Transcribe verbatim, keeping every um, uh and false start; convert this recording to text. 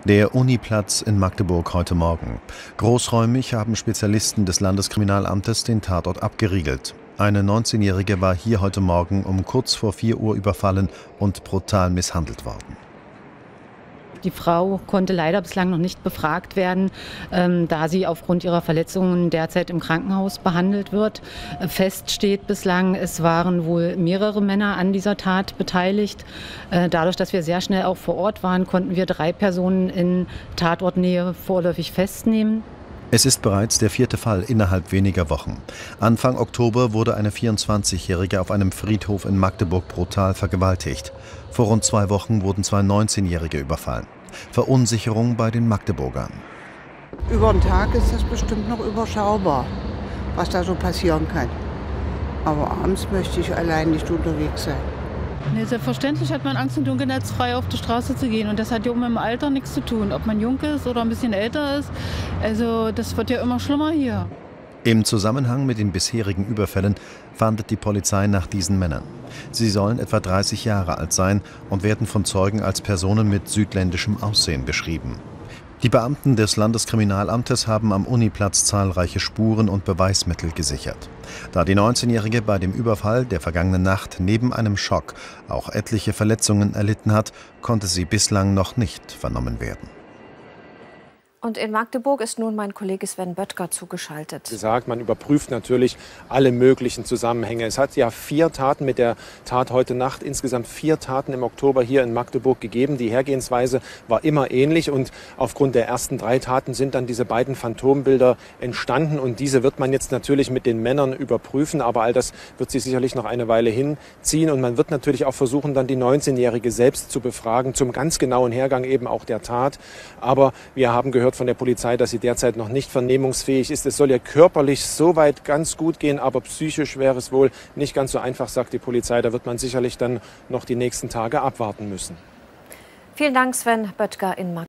Der Uniplatz in Magdeburg heute Morgen. Großräumig haben Spezialisten des Landeskriminalamtes den Tatort abgeriegelt. Eine neunzehnjährige war hier heute Morgen um kurz vor vier Uhr überfallen und brutal misshandelt worden. Die Frau konnte leider bislang noch nicht befragt werden, ähm, da sie aufgrund ihrer Verletzungen derzeit im Krankenhaus behandelt wird. Fest steht bislang, es waren wohl mehrere Männer an dieser Tat beteiligt. Äh, dadurch, dass wir sehr schnell auch vor Ort waren, konnten wir drei Personen in Tatortnähe vorläufig festnehmen. Es ist bereits der vierte Fall innerhalb weniger Wochen. Anfang Oktober wurde eine vierundzwanzigjährige auf einem Friedhof in Magdeburg brutal vergewaltigt. Vor rund zwei Wochen wurden zwei neunzehnjährige überfallen. Verunsicherung bei den Magdeburgern. Über den Tag ist das bestimmt noch überschaubar, was da so passieren kann. Aber abends möchte ich allein nicht unterwegs sein. Nee, selbstverständlich hat man Angst, im Dunkeln netzfrei auf die Straße zu gehen. Und das hat ja auch mit dem Alter nichts zu tun, ob man jung ist oder ein bisschen älter ist. Also das wird ja immer schlimmer hier. Im Zusammenhang mit den bisherigen Überfällen fahndet die Polizei nach diesen Männern. Sie sollen etwa dreißig Jahre alt sein und werden von Zeugen als Personen mit südländischem Aussehen beschrieben. Die Beamten des Landeskriminalamtes haben am Uniplatz zahlreiche Spuren und Beweismittel gesichert. Da die neunzehnjährige bei dem Überfall der vergangenen Nacht neben einem Schock auch etliche Verletzungen erlitten hat, konnte sie bislang noch nicht vernommen werden. Und in Magdeburg ist nun mein Kollege Sven Böttger zugeschaltet. Gesagt, man überprüft natürlich alle möglichen Zusammenhänge. Es hat ja vier Taten mit der Tat heute Nacht, insgesamt vier Taten im Oktober hier in Magdeburg gegeben. Die Hergehensweise war immer ähnlich und aufgrund der ersten drei Taten sind dann diese beiden Phantombilder entstanden und diese wird man jetzt natürlich mit den Männern überprüfen, aber all das wird sich sicherlich noch eine Weile hinziehen und man wird natürlich auch versuchen, dann die neunzehnjährige selbst zu befragen, zum ganz genauen Hergang eben auch der Tat. Aber wir haben gehört von der Polizei, dass sie derzeit noch nicht vernehmungsfähig ist. Es soll ja körperlich soweit ganz gut gehen, aber psychisch wäre es wohl nicht ganz so einfach, sagt die Polizei. Da wird man sicherlich dann noch die nächsten Tage abwarten müssen. Vielen Dank, Sven Böttger in Magdeburg.